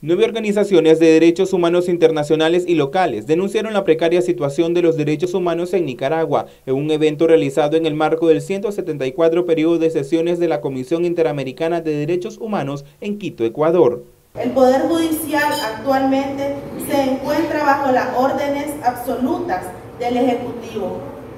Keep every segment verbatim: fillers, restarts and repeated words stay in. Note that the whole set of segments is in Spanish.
Nueve organizaciones de derechos humanos internacionales y locales denunciaron la precaria situación de los derechos humanos en Nicaragua en un evento realizado en el marco del ciento setenta y cuatro periodo de sesiones de la Comisión Interamericana de Derechos Humanos en Quito, Ecuador. El Poder Judicial actualmente se encuentra bajo las órdenes absolutas del Ejecutivo.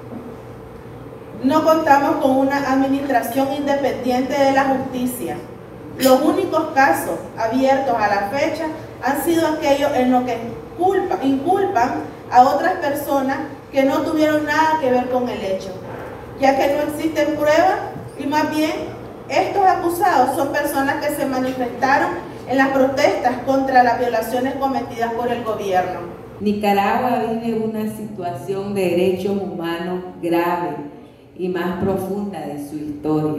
No contamos con una administración independiente de la justicia. Los únicos casos abiertos a la fecha han sido aquellos en los que culpa, inculpan a otras personas que no tuvieron nada que ver con el hecho, ya que no existen pruebas y más bien estos acusados son personas que se manifestaron en las protestas contra las violaciones cometidas por el gobierno. Nicaragua vive una situación de derechos humanos grave y más profunda de su historia.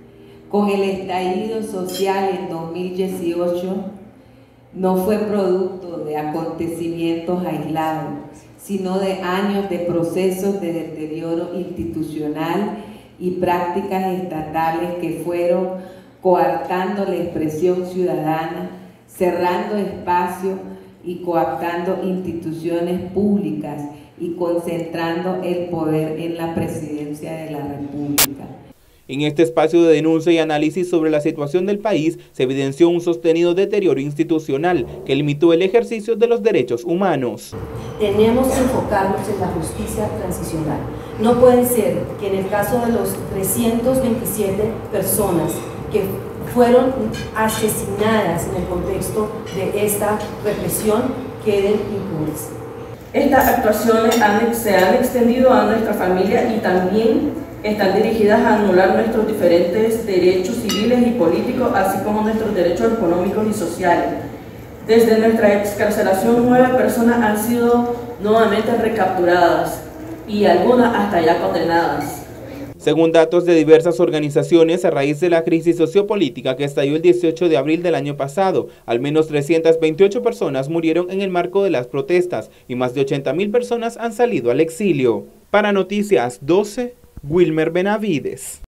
Con el estallido social en dos mil dieciocho, no fue producto de acontecimientos aislados, sino de años de procesos de deterioro institucional y prácticas estatales que fueron coartando la expresión ciudadana, cerrando espacios y coaptando instituciones públicas y concentrando el poder en la presidencia de la República. En este espacio de denuncia y análisis sobre la situación del país, se evidenció un sostenido deterioro institucional que limitó el ejercicio de los derechos humanos. Tenemos que enfocarnos en la justicia transicional. No puede ser que en el caso de los trescientas veintisiete personas que fueron asesinadas en el contexto de esta represión queden impunes. Estas actuaciones han, se han extendido a nuestra familia y también están dirigidas a anular nuestros diferentes derechos civiles y políticos, así como nuestros derechos económicos y sociales. Desde nuestra excarcelación, nueve personas han sido nuevamente recapturadas y algunas hasta ya condenadas. Según datos de diversas organizaciones, a raíz de la crisis sociopolítica que estalló el dieciocho de abril del año pasado, al menos trescientas veintiocho personas murieron en el marco de las protestas y más de ochenta mil personas han salido al exilio. Para Noticias doce, Wilmer Benavides.